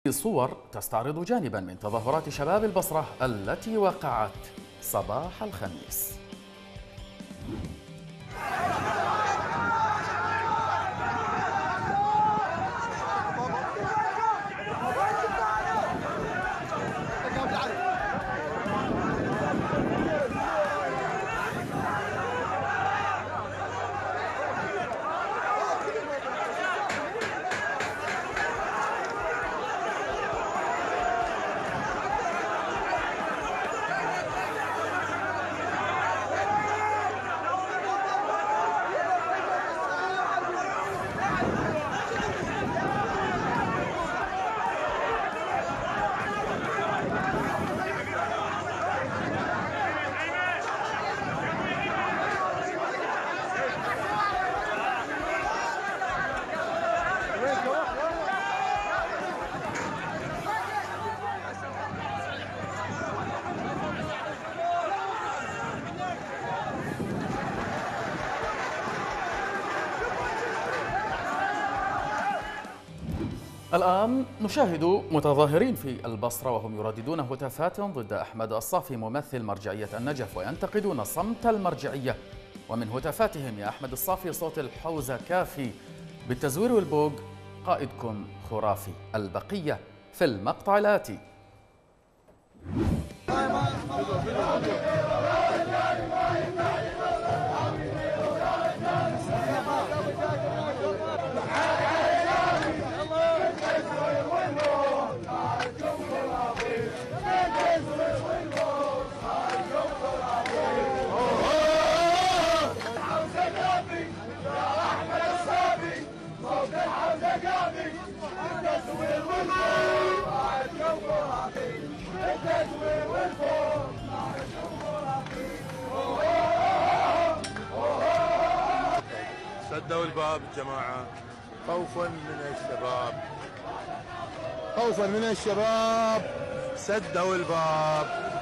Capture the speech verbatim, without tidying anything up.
صور تستعرض جانبا من تظاهرات شباب البصرة التي وقعت صباح الخميس. الآن نشاهد متظاهرين في البصرة وهم يرددون هتافات ضد أحمد الصافي ممثل مرجعية النجف وينتقدون صمت المرجعية. ومن هتافاتهم: يا أحمد الصافي صوت الحوزة كافي، بالتزوير والبوق قائدكم خرافي. البقية في المقطع الآتي. سدوا الباب الجماعة خوفا من الشباب، خوفا من الشباب سدوا الباب.